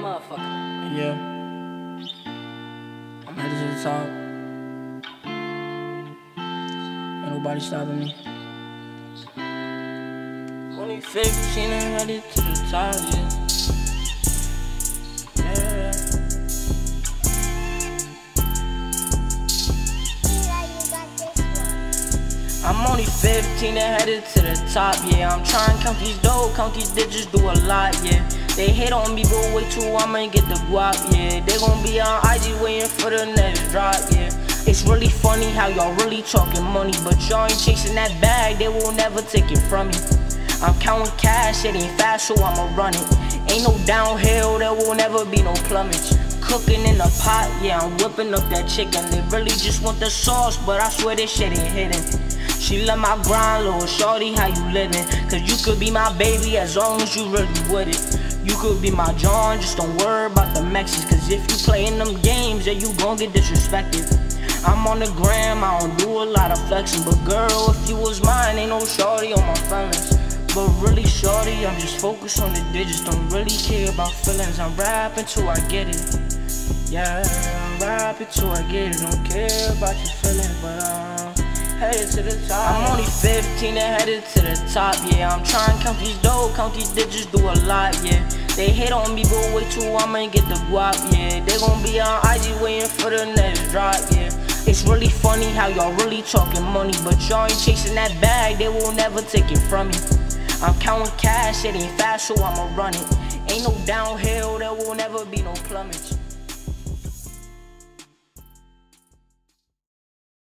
motherfucker. Yeah. I'm headed to the top. Ain't nobody stopping me. Only 15 and headed to the top, yeah. I'm only 15 and headed to the top, yeah. I'm trying to count these dough, count these digits, do a lot, yeah. They hate on me, but wait till I'ma get the guap, yeah. They gon' be on IG waiting for the next drop, yeah. It's really funny how y'all really talking money, but y'all ain't chasing that bag, they will never take it from you. I'm counting cash, it ain't fast, so I'ma run it. Ain't no downhill, there will never be no plumage. Cooking in the pot, yeah, I'm whipping up that chicken. They really just want the sauce, but I swear this shit ain't hidden. She love my grind, little shorty, how you living? Cause you could be my baby as long as you really with it. You could be my John, just don't worry about the Mexes. Cause if you playin' them games, yeah, you gon' get disrespected. I'm on the gram, I don't do a lot of flexing. But girl, if you was mine, ain't no shorty on my feelings. But really shorty, I'm just focused on the digits. Don't really care about feelings, I'm rapping till I get it. Yeah, I'm rapping till I get it. Don't care about your feelings, but headed to the top. I'm only 15 and headed to the top, yeah. I'm trying to count these dough, count these digits, do a lot, yeah. They hate on me, but wait till I'ma get the guap, yeah. They gon' be on IG waiting for the next drop, yeah. It's really funny how y'all really talking money, but y'all ain't chasing that bag, they will never take it from you. I'm counting cash, it ain't fast, so I'ma run it. Ain't no downhill, there will never be no plumage.